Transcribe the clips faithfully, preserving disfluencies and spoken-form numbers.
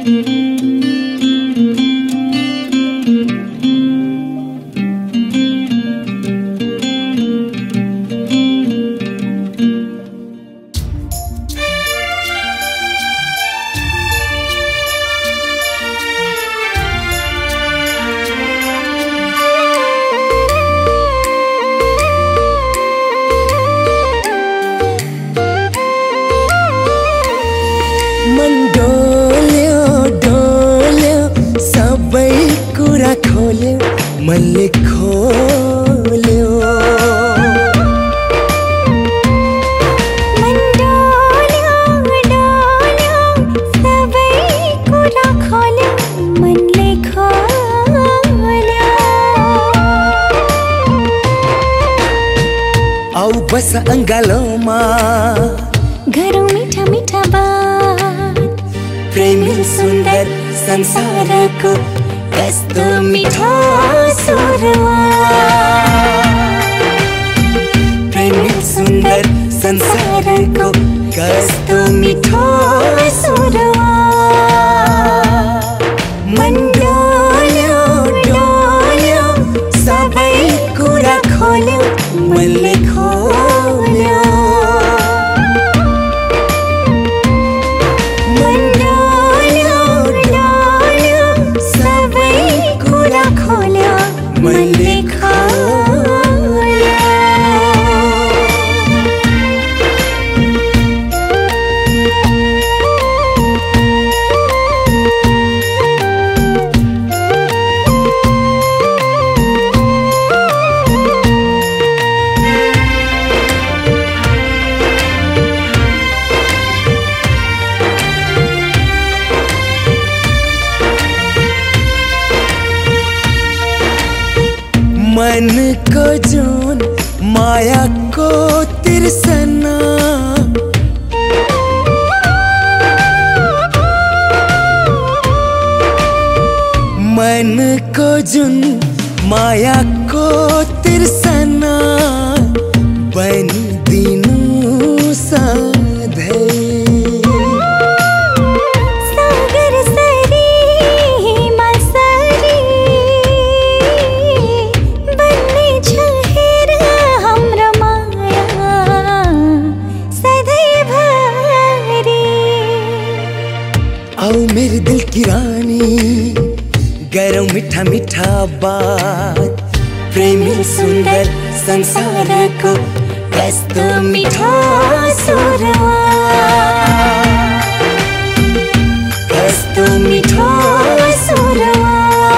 मनले खोल्यो मन डोल्यो डोल्यो सबै कुरा खोल्यो मनले खोल्यो औ बस अंगालोमा गरौँ मीठा मीठा बात प्रेमी सुन्दर संसारको कस्तो मिठो प्रेमी सुन्दर संसारको कस्तो मिठो सुरवा मन डोल्यो डोल्यो सबै कुरा खोल्यो मनले खोल्यो मन डोल्यो डोल्यो सबै कुरा खोल्यो मनले मन को जुन माया को तिर्सना मन को जुन माया को तिर्सना बनिदिनु सधैँ औ मेरे दिल की रानी गरौँ मीठा मीठा बात प्रेमी सुन्दर संसारको कस्तो मिठो सुरवा कस्तो मिठो सुरवा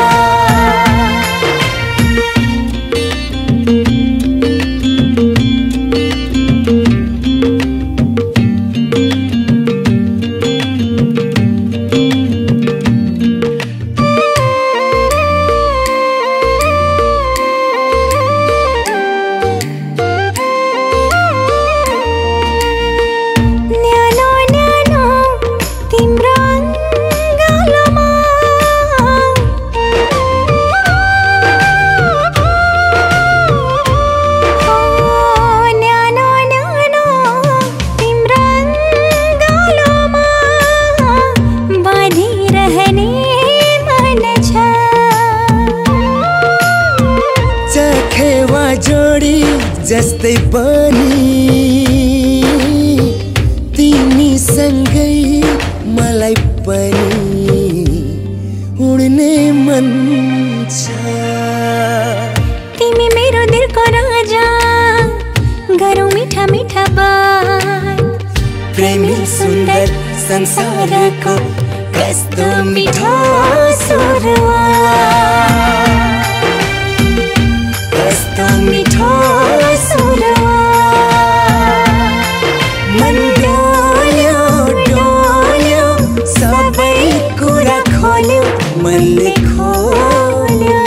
जोडी जस्तै पनि तिमी सँगै मलाई पनि उड्ने मन छ तिमी मेरो दिलको राजा गरौँ मीठा मीठा बात प्रेमी सुन्दर संसारको कस्तो मिठो सुरवा कस्तो मिठो सुरवा मन डोल्यो डोल्यो सबै कुरा खोल्यो मनले खोल्यो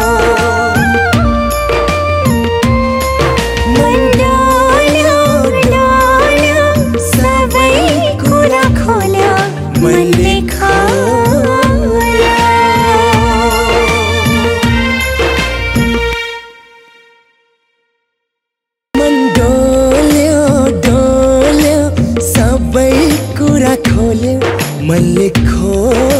मन डोल्यो डोल्यो सबै कुरा खोल्यो मनले खोल्यो सबै कुरा खोल्यो मनले खोल्यो